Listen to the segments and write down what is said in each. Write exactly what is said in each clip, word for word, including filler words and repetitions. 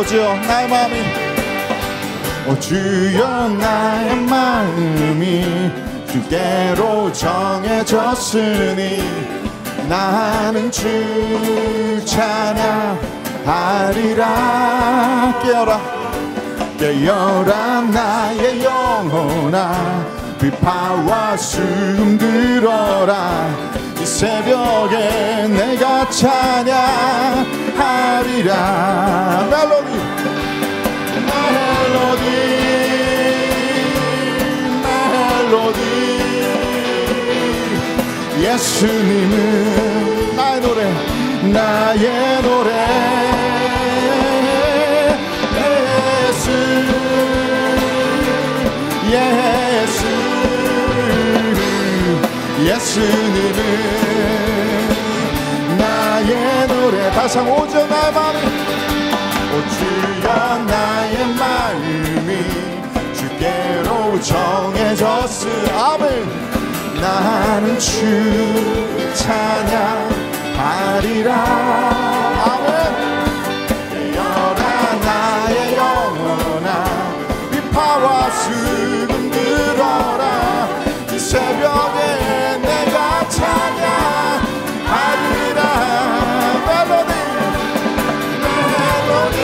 주여 나의 마음이 오 주여 나의 마음이 주께로 정해졌으니 나는 주 찬양하리라. 깨어라 깨어라 나의 영혼아 비파와 숨 들어라. 이 새벽에 내가 찬양하리라. 멜로디 멜로디 멜로디 예수님은 나의 노래 나의 노래 예수 예수 예수님은 나의 노래. 다시 한번 오죠 나의 마음이 오 주여 나의 마음이 주께로 정해졌으. 아멘. 나는 주 찬양하리라. 아멘. 깨어라 나의 영혼아 비파와 수금 들어라. 이 새벽에 내가 찬양하리라. 멜로디 멜로디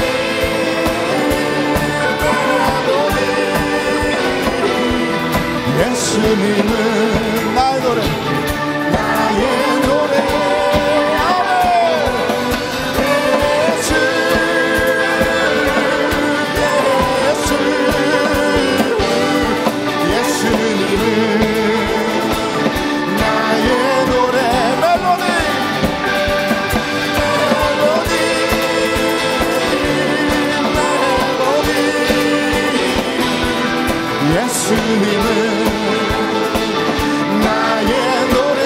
멜로디 예수님은 나의 노래 나의 노래. 아멘. 예수 예수 예수님은 나의 노래. 멜로디 멜로디 멜로디 예수님은 나의 노래.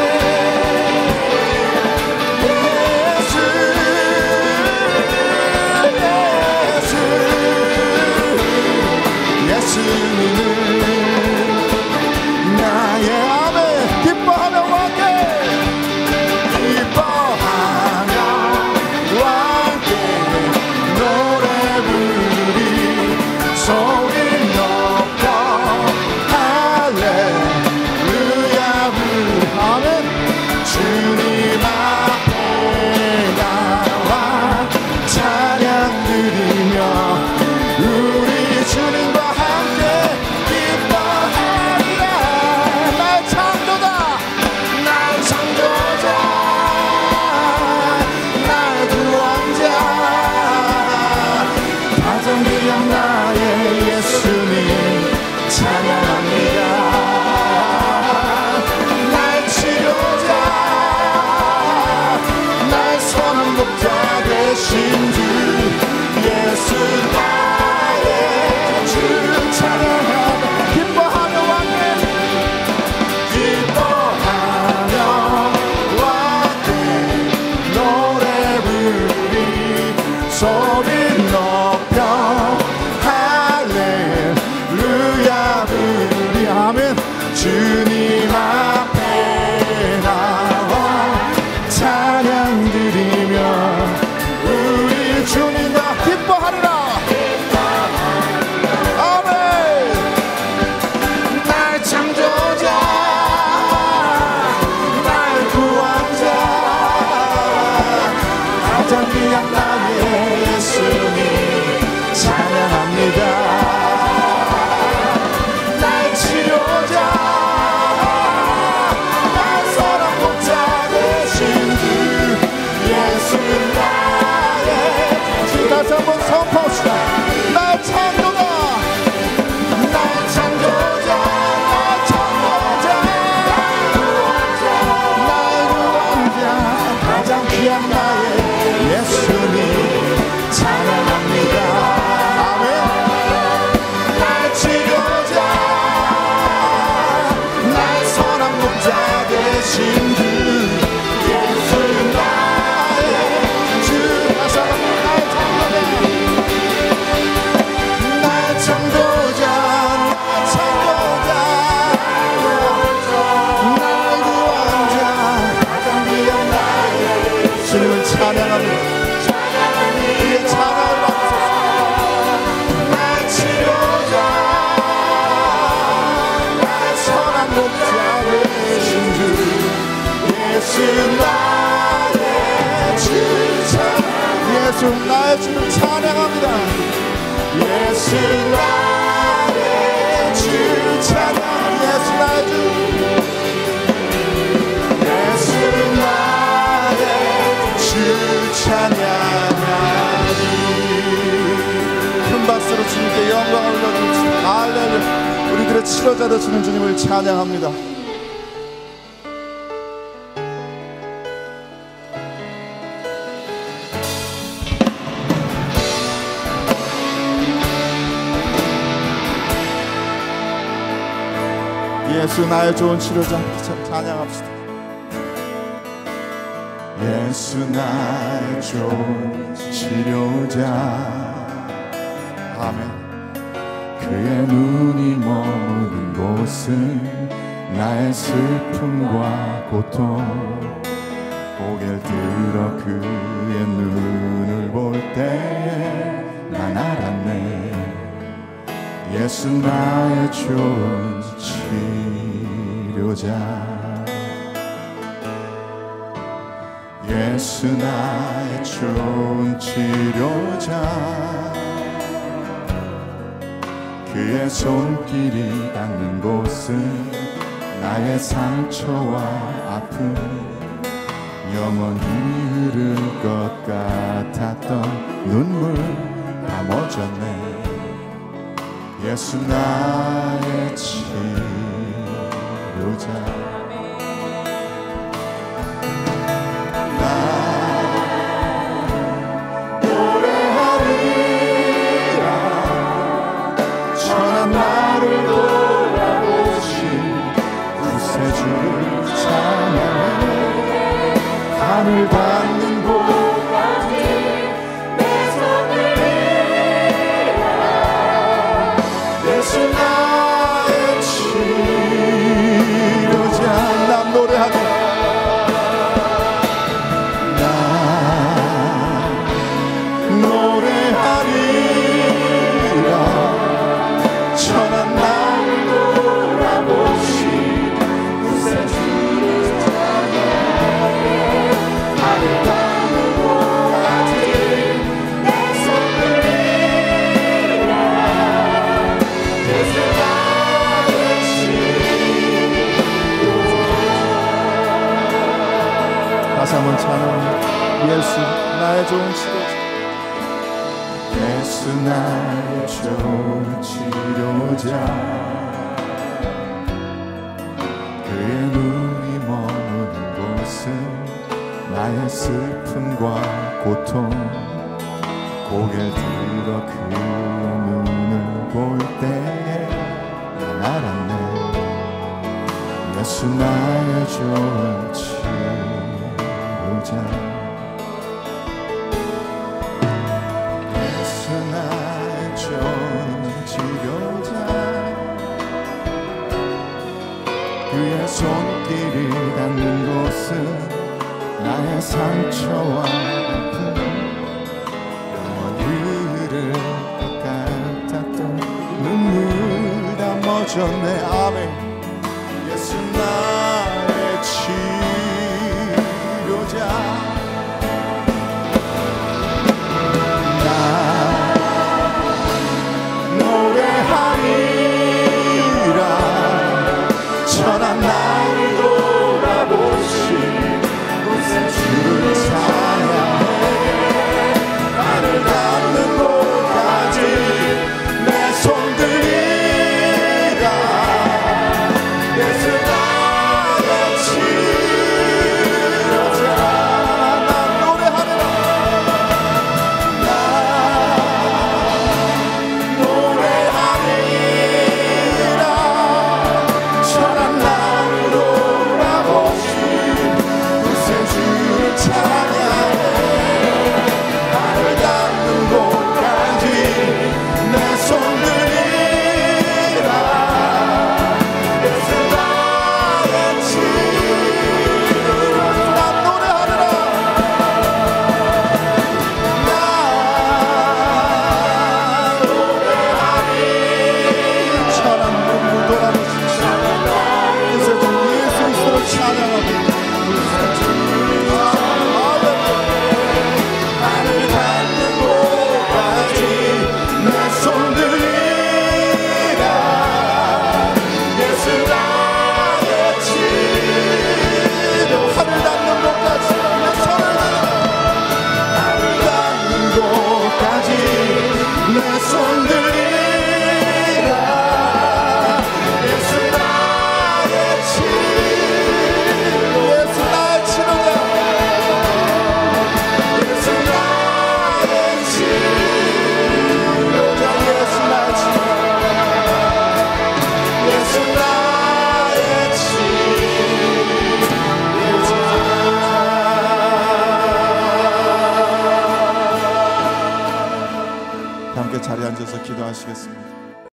예수 예수 예수님은 나의 아멘. 기뻐하며 함께 기뻐하며 함께 노래 부르리. 소리 높여 할렐루야 부르리. 아멘. 주님 앞에 나와 찬양 드리며 우리 주님과 함께 기뻐하리라. 나의 창조자 나의 창조자 나의 구원자 가장 귀한 나의 예수님 찬양합니다. 나의 치료자 나의 선한 목자 되신 주 예수 나의 주 찬양하며 기뻐하며 왕께 기뻐하며 왕께 노래 부르리. 소리 높여 할렐루야 부르리. 아멘. 주님 앞에 나와 찬양 드리며 우리 주님과 기뻐하리라. 아멘. 나의 창조자 나의 구원자 가장 귀한 나의 예수님 찬양합니다. 나의 치료자 나의 선한 목자 되신 주 예수 나의 주. 다시 한번 선포합시다. 나의 창조자 나의 창조자 나의 창조자 나의 구원자 가장 귀한 나의 예수님 찬양합니다. 아멘. 나의 치료자 나의 선한 목자 되신 주 예수 나의 주. 다시 한번 나의 창조자 나의 창조자 나의 구원자 가장 귀한 나의 주님을 찬양합니다. 우리의 찬양을 받고 예수 나의 주 찬양 예수 나의 주를 찬양합니다. 예수 나의 주 찬양 예수 나의 주 예수 나의 주 찬양하니 큰 박수로 주님께 영광을 올려드립시다. 할렐루야. 우리들의 치료자 되시는 주님을 찬양합니다. 예수 나의 좋은 치료자 찬양합시다. 예수 나의 좋은 치료자 아멘. 그의 눈이 머무는 곳은 나의 슬픔과 고통 고개를 들어 그의 눈을 볼 때에 난 알았네. 예수 나의 좋은 치료자 예수 나의 좋은 치료자 그의 손길이 닿는 곳은 나의 상처와 아픔 영원히 흐를 것 같았던 눈물 다 멎었네. 예수 나의 치료자 나 노래하리라 천한 나를 돌아보신 구세주를 찬양해 하늘 닿는 곳까지 내 손을 들어 예수 나의 치료자 난 노래하리 나 노래하리라 천한 나를 돌아보신 구세주를 찬양해 하늘 닿는 곳까지 내 손을 들어 예수 나의 치료자 다시 한번 찬양합니다. 예수 나의 좋은 치료자 예수 나의 좋은 치료자 그의 눈이 머무는 곳은 나의 슬픔과 고통 고개를 들어 그의 눈을 볼 때에 난 알았네. 예수 나의 좋은 치료자 예수 나의 좋은 치료자 그의 손길이 닿는 곳은 나의 상처와 아픔 영원히 흐를 것 같았던 눈물 다 멎었네. 아멘. 예수 나의 치료자 나 노래하리라 천한 나를 돌아보신 구세주를 찬양해 나를 닿는 곳까지 내 손 들이라 함께 자리에 앉아서 기도하시겠습니다.